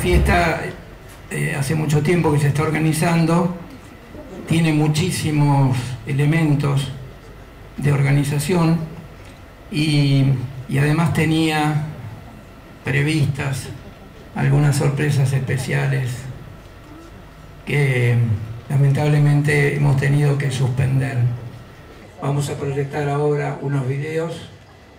fiesta hace mucho tiempo que se está organizando, tiene muchísimos elementos de organización y además tenía previstas algunas sorpresas especiales que lamentablemente hemos tenido que suspender. Vamos a proyectar ahora unos videos.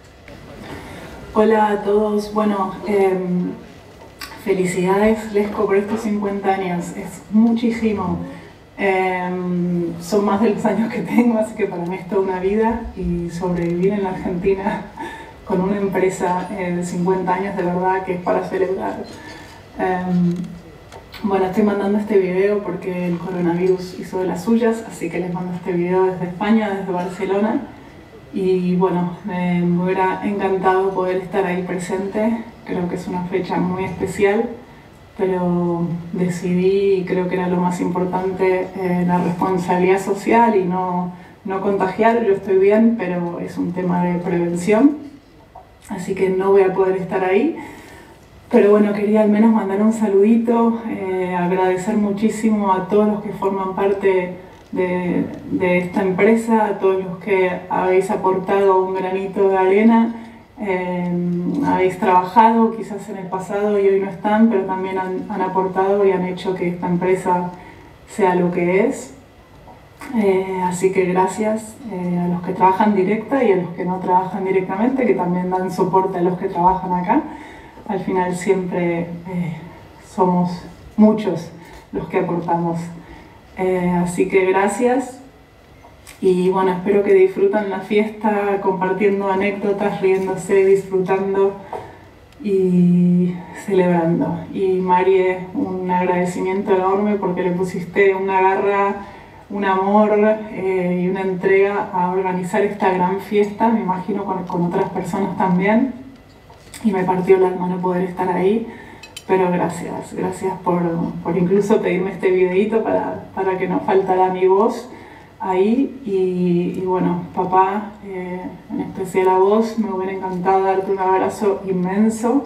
Hola a todos, bueno, felicidades Lesco por estos 50 años, es muchísimo. Son más de los años que tengo, así que para mí es toda una vida, y sobrevivir en la Argentina con una empresa de 50 años de verdad que es para celebrar. Bueno, estoy mandando este video porque el coronavirus hizo de las suyas, así que les mando este video desde España, desde Barcelona. Y bueno, me hubiera encantado poder estar ahí presente, creo que es una fecha muy especial, pero decidí, y creo que era lo más importante, la responsabilidad social y no contagiar. Yo estoy bien, pero es un tema de prevención, así que no voy a poder estar ahí. Pero bueno, quería al menos mandar un saludito, agradecer muchísimo a todos los que forman parte de esta empresa, a todos los que habéis aportado un granito de arena, habéis trabajado quizás en el pasado y hoy no están, pero también han aportado y han hecho que esta empresa sea lo que es. Así que gracias a los que trabajan directa y a los que no trabajan directamente, que también dan soporte a los que trabajan acá. Al final siempre somos muchos los que aportamos. Así que gracias y bueno, espero que disfruten la fiesta compartiendo anécdotas, riéndose, disfrutando y celebrando. Y Marie, un agradecimiento enorme porque le pusiste una garra, un amor y una entrega a organizar esta gran fiesta, me imagino con otras personas también, y me partió el alma no poder estar ahí. Pero gracias por incluso pedirme este videito para que no faltara mi voz ahí. Y bueno, papá, en especial a vos, me hubiera encantado darte un abrazo inmenso.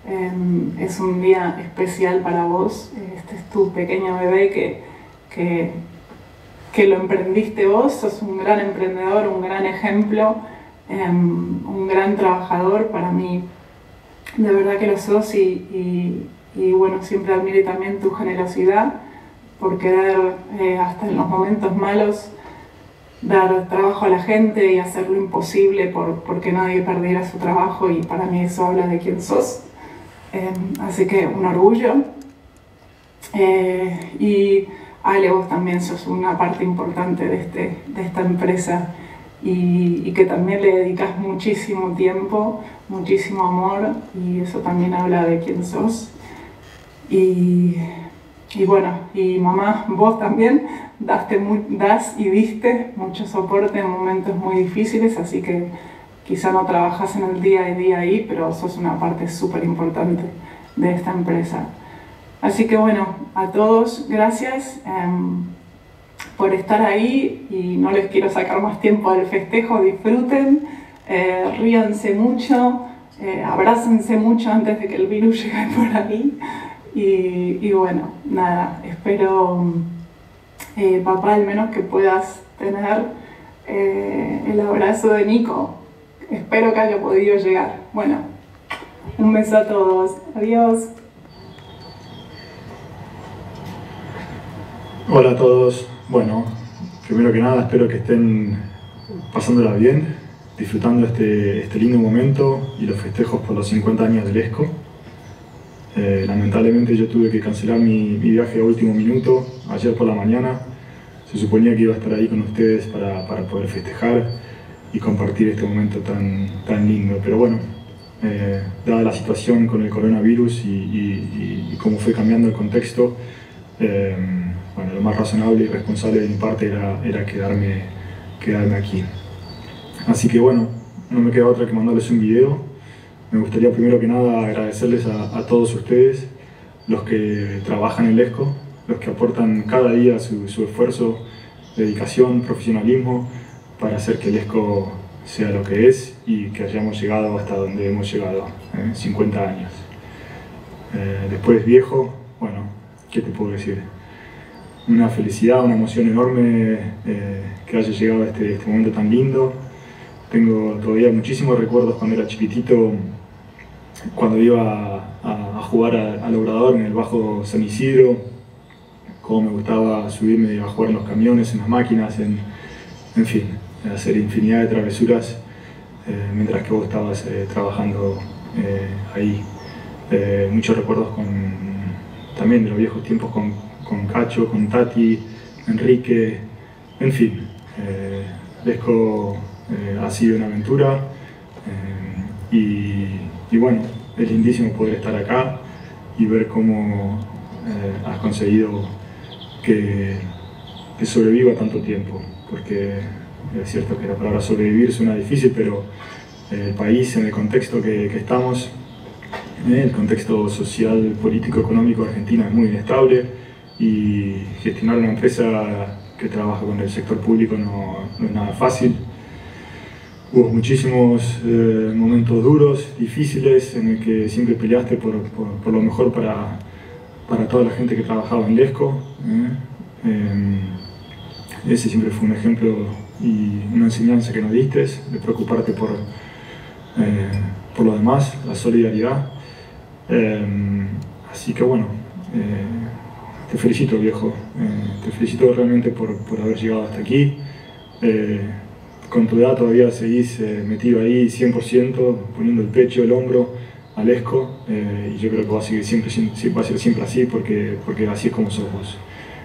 Es un día especial para vos. Este es tu pequeño bebé que lo emprendiste vos. Sos un gran emprendedor, un gran ejemplo, un gran trabajador. Para mí, de verdad que lo sos, y bueno, siempre admiré también tu generosidad por querer, hasta en los momentos malos, dar trabajo a la gente y hacer lo imposible porque nadie perdiera su trabajo, y para mí eso habla de quién sos. Así que un orgullo. Y Ale, vos también sos una parte importante de esta empresa. Y que también le dedicas muchísimo tiempo, muchísimo amor, y eso también habla de quién sos. Y bueno, y mamá, vos también das y diste mucho soporte en momentos muy difíciles, así que quizá no trabajás en el día a día ahí, pero sos una parte súper importante de esta empresa. Así que bueno, a todos, gracias por estar ahí, y no les quiero sacar más tiempo del festejo. Disfruten, ríanse mucho, abrácense mucho antes de que el virus llegue por ahí. Y bueno, nada, espero, papá, al menos que puedas tener el abrazo de Nico. Espero que haya podido llegar. Bueno, un beso a todos. Adiós. Hola a todos. Bueno, primero que nada espero que estén pasándola bien, disfrutando este lindo momento y los festejos por los 50 años de Lesco. Lamentablemente yo tuve que cancelar mi viaje a último minuto ayer por la mañana. Se suponía que iba a estar ahí con ustedes para poder festejar y compartir este momento tan lindo, pero bueno, dada la situación con el coronavirus y cómo fue cambiando el contexto, bueno, lo más razonable y responsable de mi parte era quedarme aquí. Así que bueno, no me queda otra que mandarles un video. Me gustaría primero que nada agradecerles a todos ustedes, los que trabajan en Lesco, los que aportan cada día su esfuerzo, dedicación, profesionalismo para hacer que Lesco sea lo que es y que hayamos llegado hasta donde hemos llegado, 50 años. después viejo, bueno, ¿qué te puedo decir? Una felicidad, una emoción enorme que haya llegado a este momento tan lindo. Tengo todavía muchísimos recuerdos cuando era chiquitito, cuando iba a jugar al Obrador en el Bajo San Isidro, cómo me gustaba subirme a jugar en los camiones, en las máquinas, en fin, hacer infinidad de travesuras mientras que vos estabas trabajando ahí. Muchos recuerdos también de los viejos tiempos con Cacho, con Tati, Enrique, en fin. Lesco ha sido una aventura y bueno, es lindísimo poder estar acá y ver cómo has conseguido que sobreviva tanto tiempo, porque es cierto que la palabra sobrevivir suena difícil, pero el país, en el contexto que estamos, el contexto social, político, económico de Argentina es muy inestable y gestionar una empresa que trabaja con el sector público no es nada fácil. Hubo muchísimos momentos duros, difíciles, en el que siempre peleaste por lo mejor para toda la gente que trabajaba en Lesco. Ese siempre fue un ejemplo y una enseñanza que nos diste, de preocuparte por los demás, la solidaridad. Así que bueno, te felicito, viejo, te felicito realmente por haber llegado hasta aquí. Con tu edad todavía seguís metido ahí 100%, poniendo el pecho, el hombro al Lesco, y yo creo que va a seguir va a ser siempre así, porque así es como sos vos.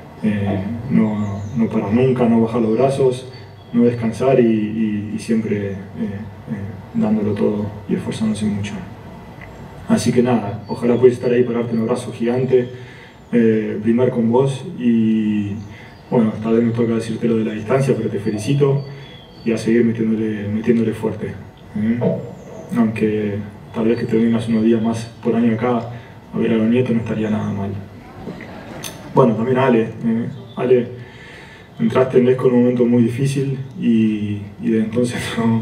No parar nunca, no bajar los brazos, no descansar y siempre dándolo todo y esforzándose mucho. Así que nada, ojalá puedas estar ahí para darte un abrazo gigante, brindar con vos y bueno, tal vez me toca decirte lo de la distancia, pero te felicito y a seguir metiéndole fuerte. Aunque tal vez que te vengas unos días más por año acá a ver a los nietos no estaría nada mal. Bueno, también Ale, entraste en Lesco en un momento muy difícil y desde entonces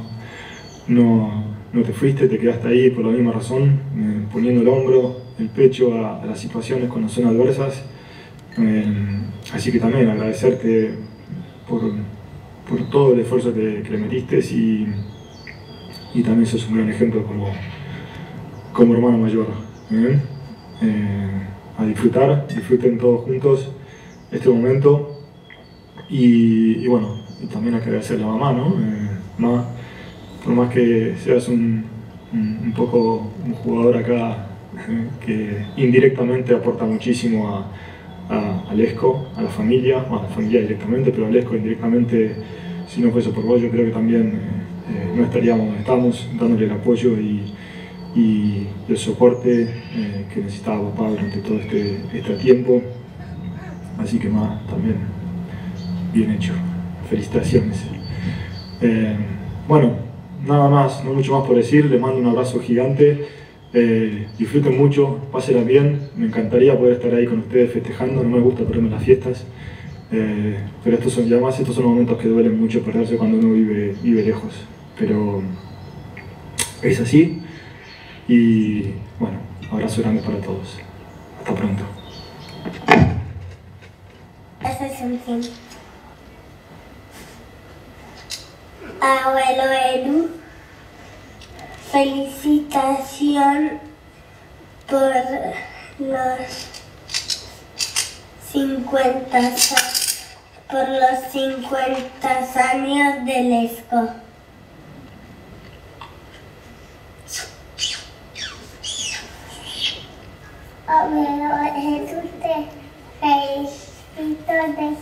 no te fuiste, te quedaste ahí por la misma razón, poniendo el hombro, el pecho a las situaciones cuando son adversas. Así que también agradecerte por todo el esfuerzo que le metiste y también sos un gran ejemplo como hermano mayor. A disfruten todos juntos este momento y bueno, y también hay que agradecerle a mamá, ¿no? Mamá, por más que seas un poco un jugador acá que indirectamente aporta muchísimo a Lesco, a la familia directamente, pero a Lesco indirectamente, si no fuese por vos, yo creo que también no estaríamos donde estamos, dándole el apoyo y el soporte que necesitaba papá durante todo este tiempo. Así que más también bien hecho, felicitaciones. Bueno, nada más, no mucho más por decir, les mando un abrazo gigante, disfruten mucho, pásenla bien, me encantaría poder estar ahí con ustedes festejando, no me gusta perderme las fiestas, pero estos son momentos que duelen mucho perderse cuando uno vive lejos, pero es así. Y bueno, abrazo grande para todos. Hasta pronto. Ese es un fin. Abuelo Elu, felicitación por los 50 años de Lesco. Abuelo Jesús, te felicito de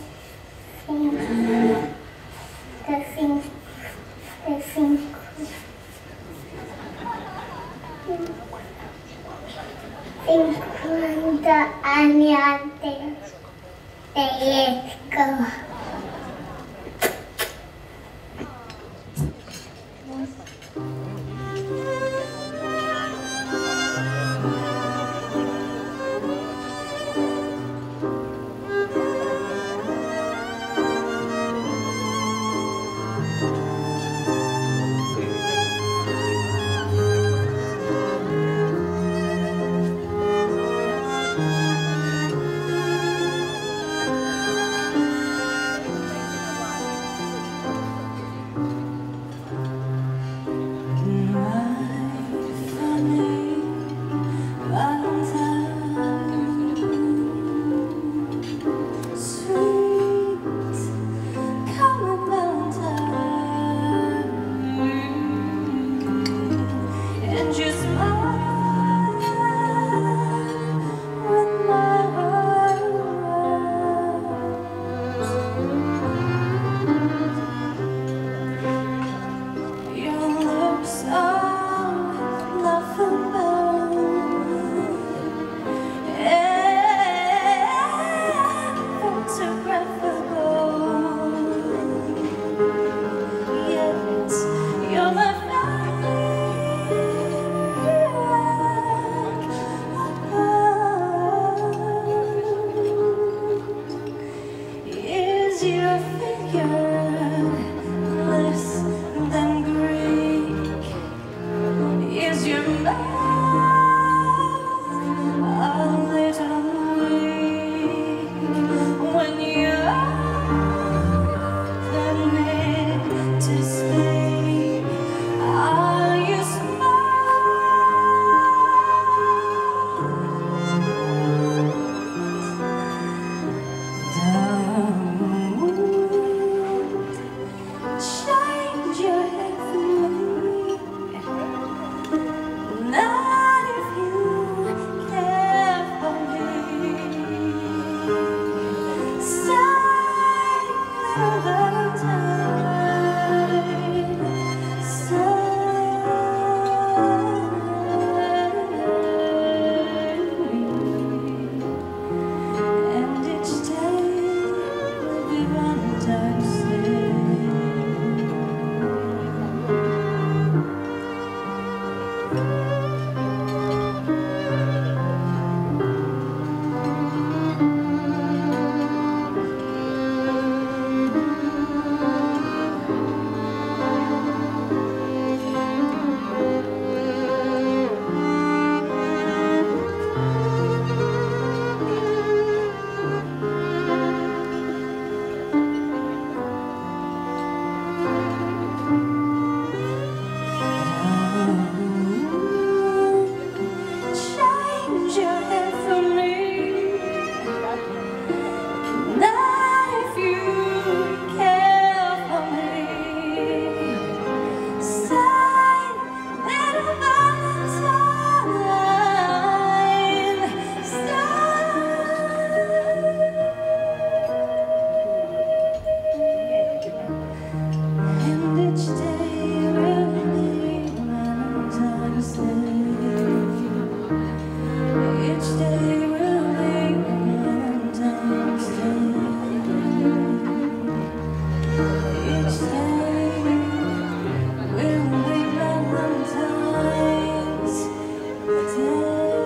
50 años de Lesco. and you smile when my heart hurts. Your lips are laughable, photographable. Yes, you're my is your figure less than Greek? Is your mouth a little weak when you're planning to speak? Are you change your head for me, not if you care for me. Sigh, little Valentine, sigh, and each day will be Valentine's Day. Change your head for me, not if you care for me. Sigh, little Valentine, and each day will be Valentine's Day. Each day will be Valentine's Day. Each day will be Valentine's Day.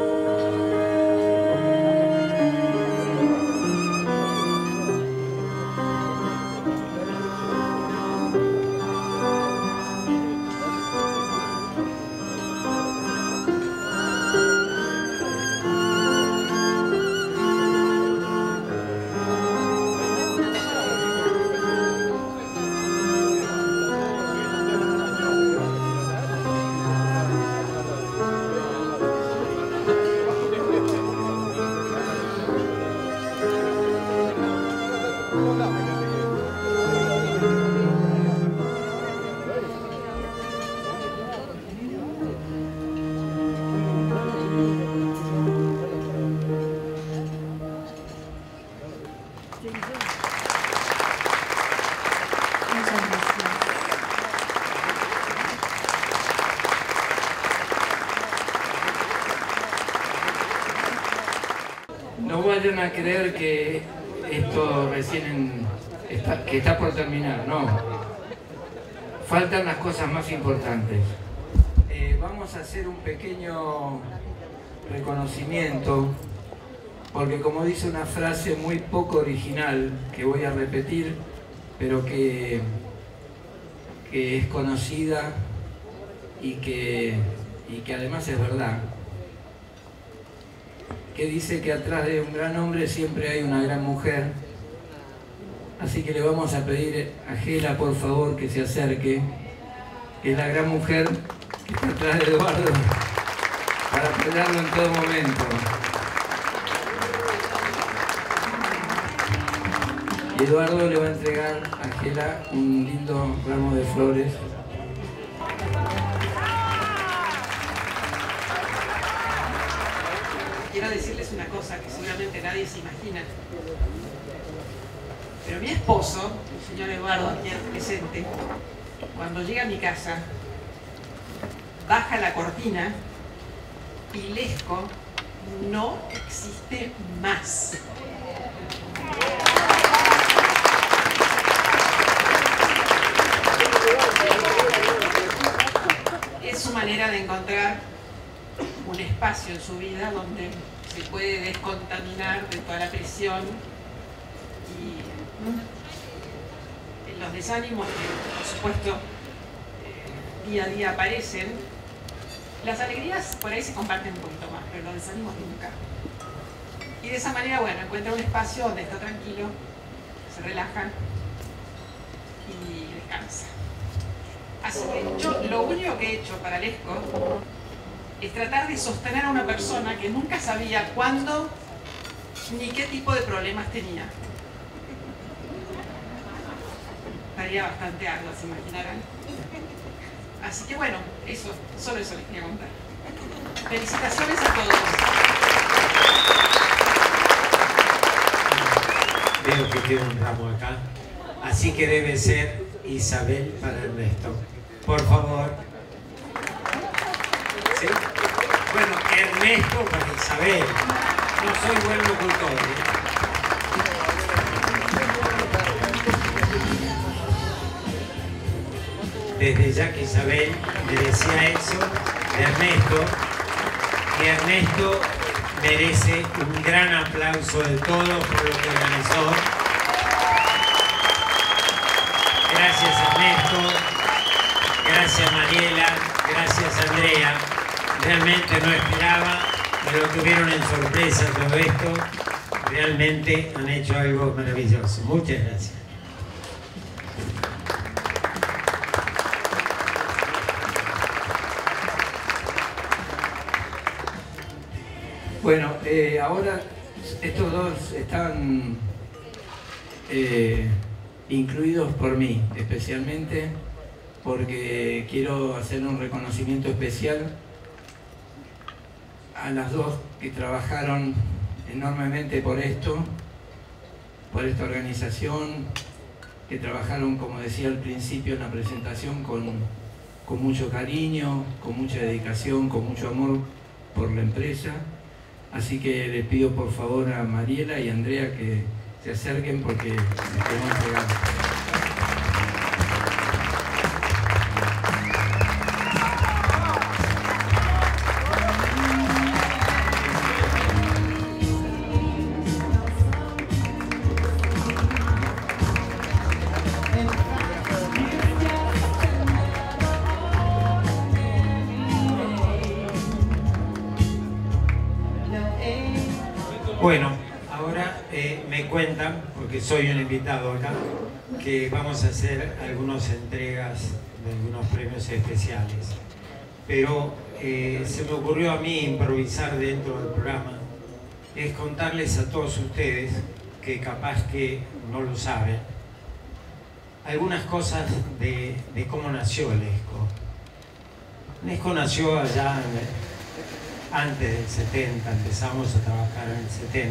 No vayan a creer que esto recién que está por terminar, no. Faltan las cosas más importantes. Vamos a hacer un pequeño reconocimiento, porque como dice una frase muy poco original, que voy a repetir, pero que es conocida y que además es verdad, que dice que atrás de un gran hombre siempre hay una gran mujer. Así que le vamos a pedir a Gela, por favor, que se acerque, que es la gran mujer que está atrás de Eduardo, para apoyarlo en todo momento. Y Eduardo le va a entregar a Gela un lindo ramo de flores. quiero decirles una cosa que seguramente nadie se imagina. Pero mi esposo, el señor Eduardo, aquí presente, cuando llega a mi casa, baja la cortina y Lesco no existe más. Es su manera de encontrar un espacio en su vida donde se puede descontaminar de toda la presión y los desánimos que, por supuesto, día a día aparecen. Las alegrías por ahí se comparten un poquito más, pero los desánimos nunca. Y de esa manera, bueno, encuentra un espacio donde está tranquilo, se relaja y descansa. Así que yo lo único que he hecho para Lesco es tratar de sostener a una persona que nunca sabía cuándo ni qué tipo de problemas tenía. Estaría bastante arduo, se imaginarán. Así que bueno, eso, solo eso les quería contar. Felicitaciones a todos. Veo que queda un ramo acá, así que debe ser Isabel para Ernesto. Por favor. ¿Sí? Bueno, Ernesto para Isabel. No soy buen locutor, ¿eh? Desde ya que Isabel le decía eso de Ernesto, y Ernesto merece un gran aplauso de todos por lo que organizó. Gracias Ernesto, gracias Mariela, gracias Andrea. Realmente no esperaba, me lo tuvieron en sorpresa todo esto. Realmente han hecho algo maravilloso. Muchas gracias. Bueno, ahora estos dos están incluidos por mí, especialmente porque quiero hacer un reconocimiento especial a las dos que trabajaron enormemente por esto, por esta organización, que trabajaron, como decía al principio en la presentación, con mucho cariño, con mucha dedicación, con mucho amor por la empresa. Así que les pido por favor a Mariela y a Andrea que se acerquen porque les queremos regalar. Bueno, ahora me cuentan, porque soy un invitado acá, que vamos a hacer algunas entregas de algunos premios especiales. Pero se me ocurrió a mí improvisar dentro del programa, es contarles a todos ustedes, que capaz que no lo saben, algunas cosas de cómo nació Lesco. Lesco nació allá antes del 70, empezamos a trabajar en el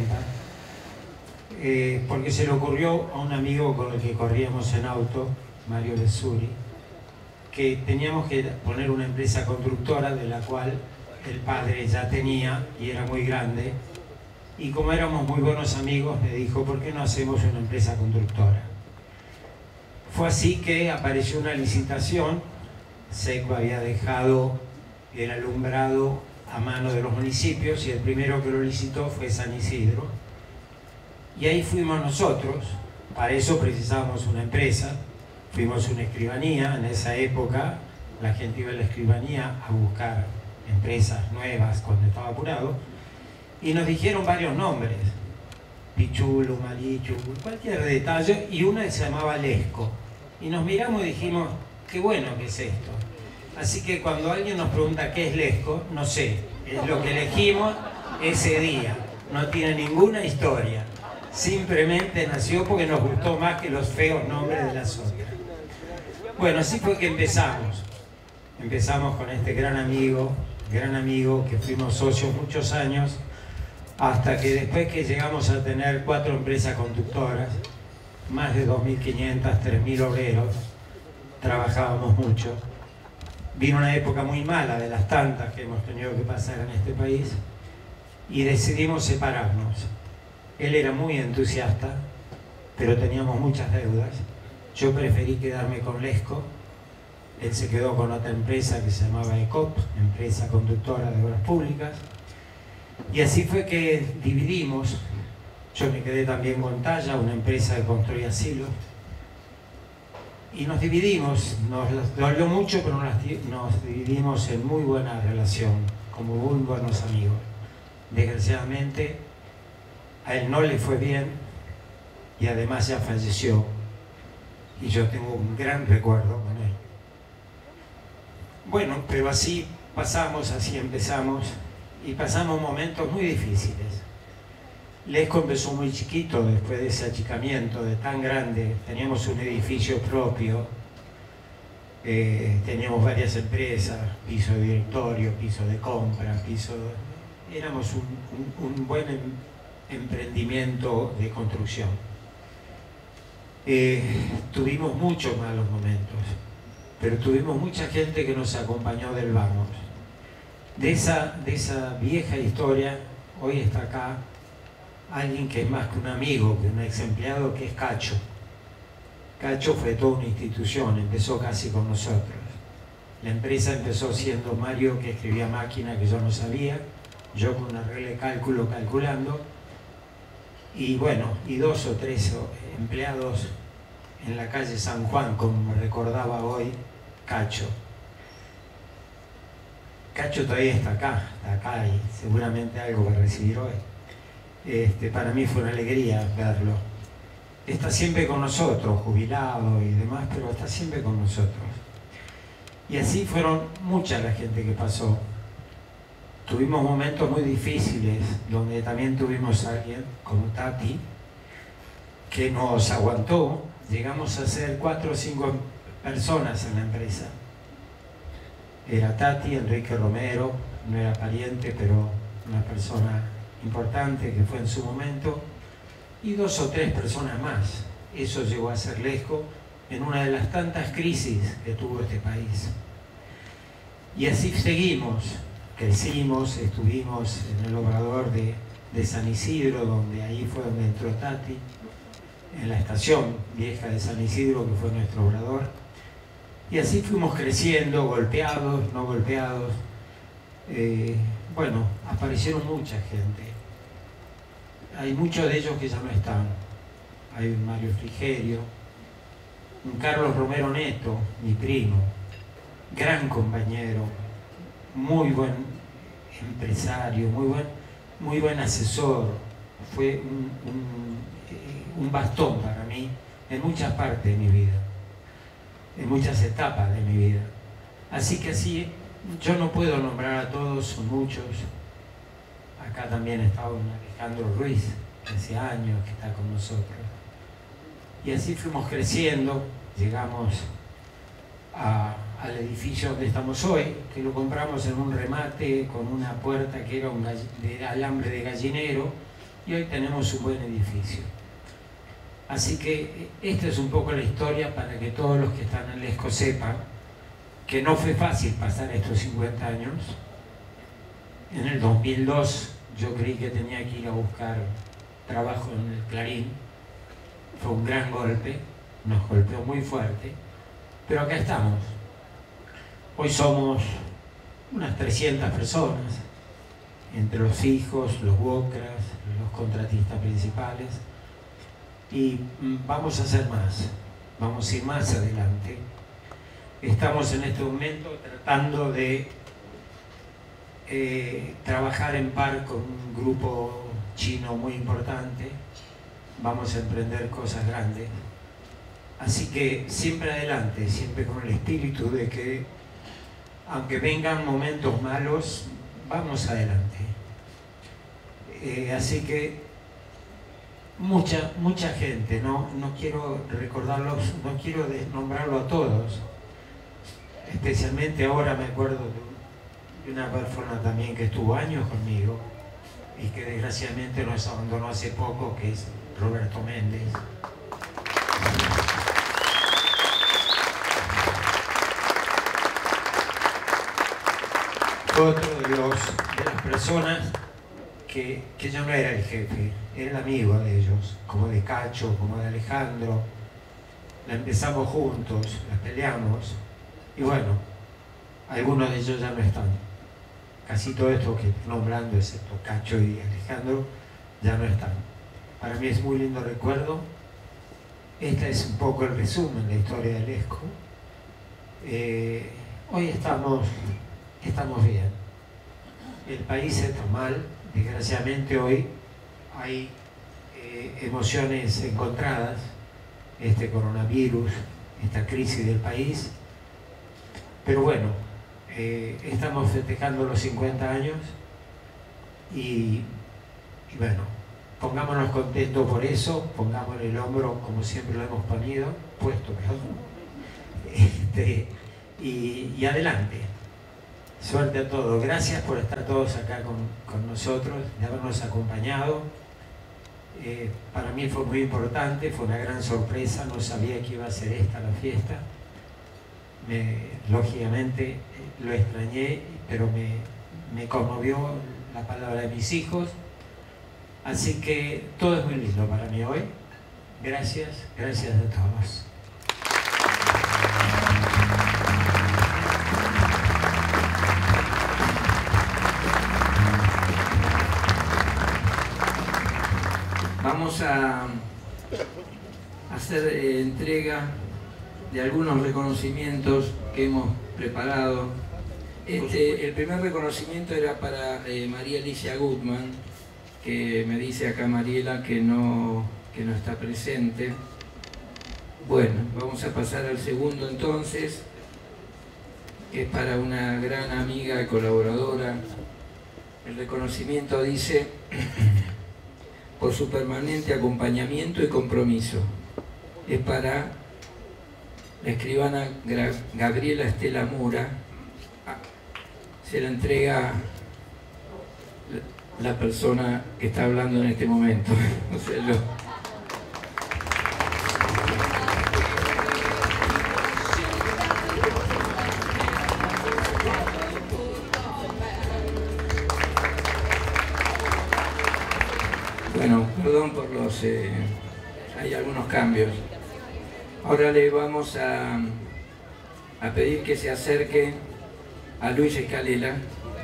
70, porque se le ocurrió a un amigo con el que corríamos en auto, Mario Besuri, que teníamos que poner una empresa constructora de la cual el padre ya tenía y era muy grande, y como éramos muy buenos amigos me dijo, ¿por qué no hacemos una empresa constructora? Fue así que apareció una licitación. SECO había dejado el alumbrado a mano de los municipios y el primero que lo licitó fue San Isidro, y ahí fuimos nosotros. Para eso precisábamos una empresa, fuimos una escribanía. En esa época la gente iba a la escribanía a buscar empresas nuevas cuando estaba apurado, y nos dijeron varios nombres, Pichulo, Marichu, cualquier detalle, y una se llamaba Lesco, y nos miramos y dijimos, qué bueno que es esto. Así que cuando alguien nos pregunta qué es Lesco, no sé, es lo que elegimos ese día, no tiene ninguna historia, simplemente nació porque nos gustó más que los feos nombres de las otras. Bueno, así fue que empezamos con este gran amigo que fuimos socios muchos años, hasta que después que llegamos a tener 4 empresas conductoras, más de 2.500, 3.000 obreros, trabajábamos mucho. Vino una época muy mala, de las tantas que hemos tenido que pasar en este país, y decidimos separarnos. Él era muy entusiasta, pero teníamos muchas deudas. Yo preferí quedarme con Lesco. Él se quedó con otra empresa que se llamaba ECOP, empresa conductora de obras públicas. Y así fue que dividimos. Yo me quedé también con Talla, una empresa que construía silos. Y nos dividimos, nos dolió mucho, pero nos dividimos en muy buena relación, como muy buenos amigos. Desgraciadamente, a él no le fue bien y además ya falleció. Y yo tengo un gran recuerdo con él. Bueno, pero así pasamos, así empezamos, y pasamos momentos muy difíciles. Lesco empezó muy chiquito, después de ese achicamiento de tan grande. Teníamos un edificio propio, teníamos varias empresas, piso de directorio, piso de compra, éramos un buen emprendimiento de construcción. Tuvimos muchos malos momentos, pero tuvimos mucha gente que nos acompañó del vamos. De esa vieja historia, hoy está acá alguien que es más que un amigo, que un ex empleado, que es Cacho. Cacho fue toda una institución, empezó casi con nosotros. La empresa empezó siendo Mario, que escribía máquina, que yo no sabía, yo con una regla de cálculo calculando, y bueno, y 2 o 3 empleados en la calle San Juan, como me recordaba hoy Cacho. Cacho todavía está acá y seguramente algo va a recibir hoy. Para mí fue una alegría verlo. Está siempre con nosotros, jubilado y demás, pero está siempre con nosotros. Y así fueron mucha la gente que pasó. Tuvimos momentos muy difíciles, donde también tuvimos a alguien como Tati, que nos aguantó. Llegamos a ser 4 o 5 personas en la empresa. Era Tati, Enrique Romero, no era pariente, pero una persona importante que fue en su momento, y 2 o 3 personas más. Eso llegó a ser Lesco en una de las tantas crisis que tuvo este país. Y así seguimos, crecimos, estuvimos en el obrador de San Isidro, donde ahí fue donde entró Tati, en la estación vieja de San Isidro, que fue nuestro obrador. Y así fuimos creciendo, golpeados, no golpeados. Bueno, aparecieron mucha gente. Hay muchos de ellos que ya no están. Hay un Mario Frigerio, un Carlos Romero Neto, mi primo, gran compañero, muy buen empresario, muy buen asesor. Fue un bastón para mí en muchas partes de mi vida, en muchas etapas de mi vida. Así que así, yo no puedo nombrar a todos, son muchos. Acá también está un Alejandro Ruiz, hace años que está con nosotros. Y así fuimos creciendo, llegamos al edificio donde estamos hoy, que lo compramos en un remate con una puerta que era de alambre de gallinero, y hoy tenemos un buen edificio. Así que esta es un poco la historia para que todos los que están en Lesco sepan que no fue fácil pasar estos 50 años. En el 2002 yo creí que tenía que ir a buscar trabajo en el Clarín. Fue un gran golpe, nos golpeó muy fuerte, pero acá estamos. Hoy somos unas 300 personas, entre los hijos, los WOCRAS, los contratistas principales, y vamos a hacer más, vamos a ir más adelante. Estamos en este momento tratando de trabajar en par con un grupo chino muy importante. Vamos a emprender cosas grandes. Así que siempre adelante, siempre con el espíritu de que aunque vengan momentos malos, vamos adelante. Así que mucha gente, no quiero recordarlos, no quiero nombrarlo a todos. Especialmente ahora me acuerdo de una persona también que estuvo años conmigo, y que desgraciadamente nos abandonó hace poco, que es Roberto Méndez. Otro de las personas que yo no era el jefe, era el amigo de ellos, como de Cacho, como de Alejandro. La empezamos juntos, la peleamos, y bueno, algunos de ellos ya no están. Casi todo esto que estoy nombrando, excepto Cacho y Alejandro, ya no están. Para mí es muy lindo recuerdo. Este es un poco el resumen de la historia del ESCO. Hoy estamos bien. El país está mal. Desgraciadamente hoy hay emociones encontradas. Este coronavirus, esta crisis del país. Pero bueno, estamos festejando los 50 años y bueno, pongámonos contentos por eso, pongámosle el hombro como siempre lo hemos puesto, y adelante. Suerte a todos. Gracias por estar todos acá con nosotros, de habernos acompañado. Para mí fue muy importante, fue una gran sorpresa, no sabía que iba a ser esta la fiesta. Lógicamente lo extrañé, pero me conmovió la palabra de mis hijos. Así que todo es muy lindo para mí hoy. Gracias a todos. Vamos a hacer entrega de algunos reconocimientos que hemos preparado. El primer reconocimiento era para María Alicia Gutman, que me dice acá Mariela que no está presente. Bueno, vamos a pasar al segundo entonces, que es para una gran amiga y colaboradora. El reconocimiento dice: por su permanente acompañamiento y compromiso. Es para la escribana Gabriela Estela Mura. Se la entrega la persona que está hablando en este momento. O sea, Bueno, perdón por los... hay algunos cambios. Ahora le vamos a pedir que se acerque a Luis Escalela,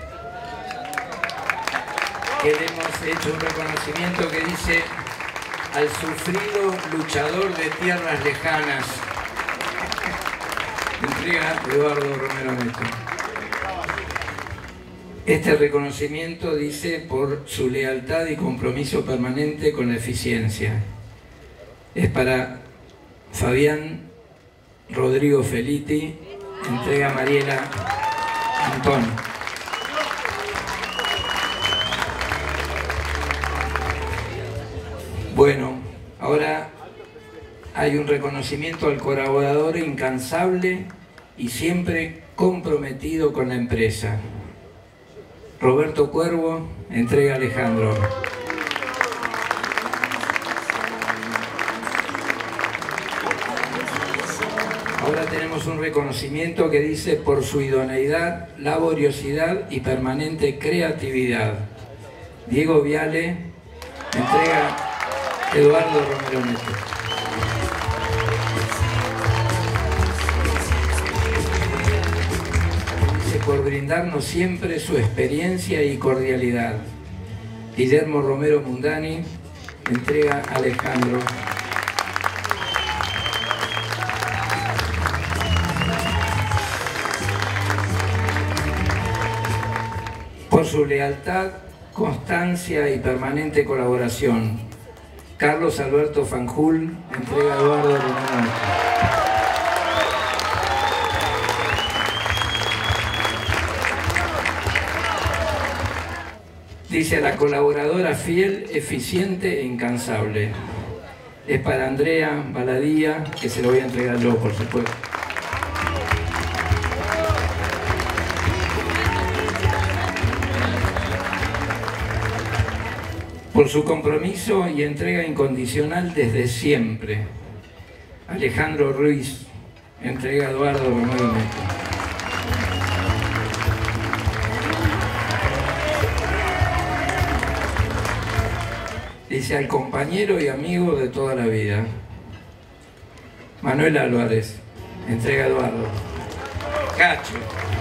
que le hemos hecho un reconocimiento que dice: al sufrido luchador de tierras lejanas. Entrega Eduardo Romero Neto. Este reconocimiento dice: por su lealtad y compromiso permanente con la eficiencia. Es para Fabián Rodrigo Feliti. Entrega Mariela Antón. Bueno, ahora hay un reconocimiento al colaborador incansable y siempre comprometido con la empresa. Roberto Cuervo, entrega a Alejandro. Ahora tenemos un reconocimiento que dice: por su idoneidad, laboriosidad y permanente creatividad. Diego Viale, entrega Eduardo Romero Neto. Por brindarnos siempre su experiencia y cordialidad. Guillermo Romero Mundani, entrega a Alejandro. Por su lealtad, constancia y permanente colaboración. Carlos Alberto Fanjul, entrega a Eduardo Romero Neto. Dice: a la colaboradora fiel, eficiente e incansable. Es para Andrea Baladía, que se lo voy a entregar yo, por supuesto. por su compromiso y entrega incondicional desde siempre. Alejandro Ruiz, entrega a Eduardo Romero Neto. Dice al compañero y amigo de toda la vida. Manuel Álvarez, entrega a Eduardo. Cacho.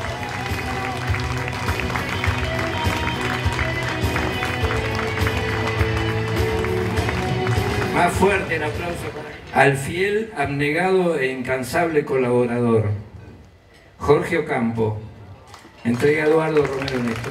Más fuerte el aplauso para al fiel, abnegado e incansable colaborador. Jorge Ocampo, entrega a Eduardo Romero Neto.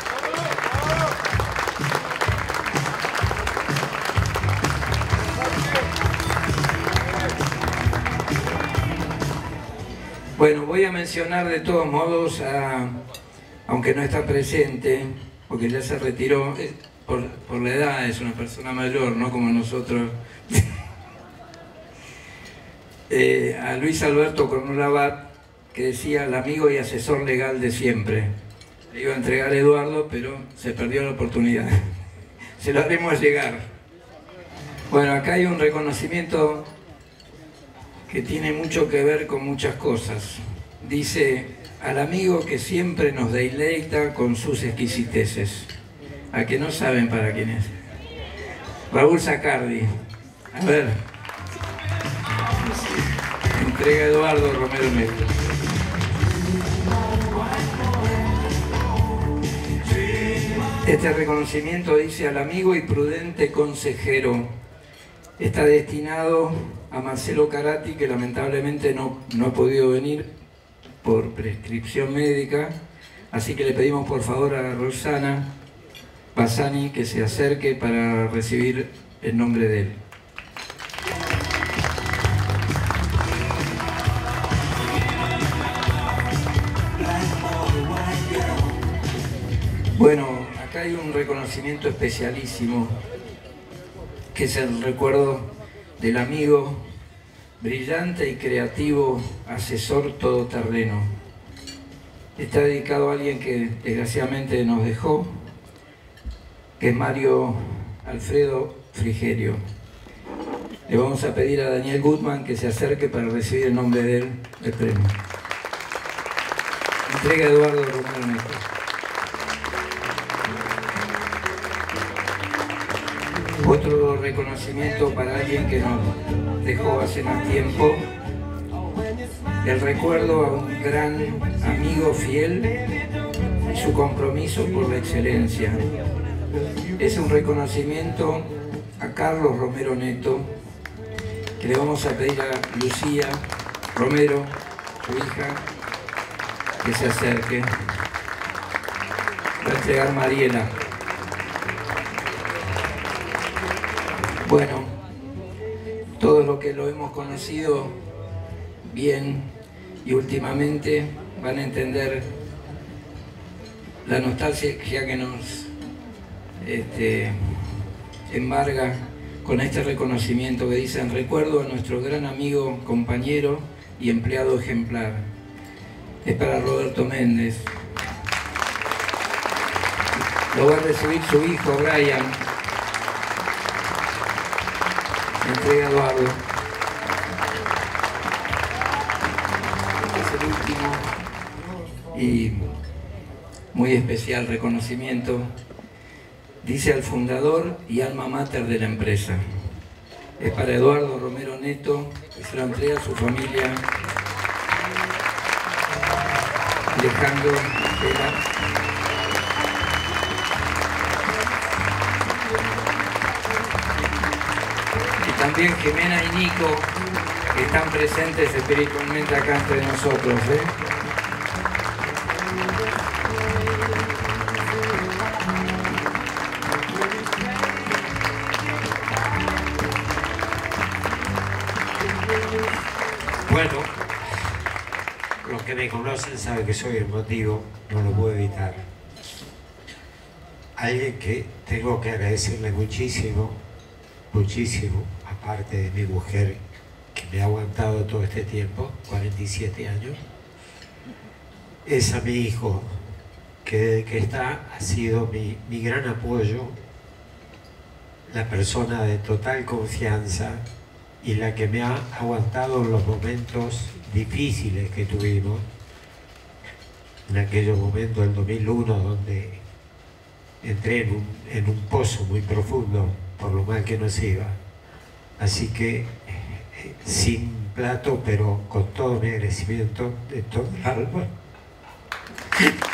Bueno, voy a mencionar de todos modos, aunque no está presente, porque ya se retiró, por la edad, es una persona mayor, no como nosotros, a Luis Alberto Cornolabat, que decía el amigo y asesor legal de siempre. Le iba a entregar a Eduardo, pero se perdió la oportunidad. Se lo haremos llegar. Bueno, acá hay un reconocimiento que tiene mucho que ver con muchas cosas. Dice, al amigo que siempre nos deleita con sus exquisiteces. A que no saben para quién es. Raúl Sacardi. A ver. Entrega a Eduardo Romero Neto. Este reconocimiento dice al amigo y prudente consejero. Está destinado a Marcelo Carati, que lamentablemente no ha podido venir por prescripción médica, así que le pedimos por favor a Rosana Bassani que se acerque para recibir el nombre de él. Bueno, acá hay un reconocimiento especialísimo, que es el recuerdo del amigo brillante y creativo asesor todoterreno. Está dedicado a alguien que desgraciadamente nos dejó, que es Mario Alfredo Frigerio. Le vamos a pedir a Daniel Gutman que se acerque para recibir el nombre de él, el premio. Entrega a Eduardo Romero Neto. Otro reconocimiento para alguien que nos dejó hace más tiempo, el recuerdo a un gran amigo fiel y su compromiso por la excelencia. Es un reconocimiento a Carlos Romero Neto, que le vamos a pedir a Lucía Romero, su hija, que se acerque. Va a entregar Mariela. Bueno, todos los que lo hemos conocido bien y últimamente van a entender la nostalgia que nos embarga con este reconocimiento que dice: en recuerdo a nuestro gran amigo, compañero y empleado ejemplar. Es para Roberto Méndez. Lo va a recibir su hijo Brian. Entrega a Eduardo. Es el último y muy especial reconocimiento. Dice al fundador y alma mater de la empresa. Es para Eduardo Romero Neto, que se lo entrega a su familia. Alejandro Vera. También Jimena y Nico, que están presentes espiritualmente acá entre nosotros. Bueno, los que me conocen saben que soy emotivo, no lo puedo evitar. Alguien que tengo que agradecerle muchísimo, aparte de mi mujer que me ha aguantado todo este tiempo, 47 años, es a mi hijo, que desde que está ha sido mi gran apoyo la persona de total confianza y la que me ha aguantado en los momentos difíciles que tuvimos, en aquellos momentos del 2001 donde entré en un pozo muy profundo por lo mal que nos iba. Así que sin plato, pero con todo mi agradecimiento de todo el alma.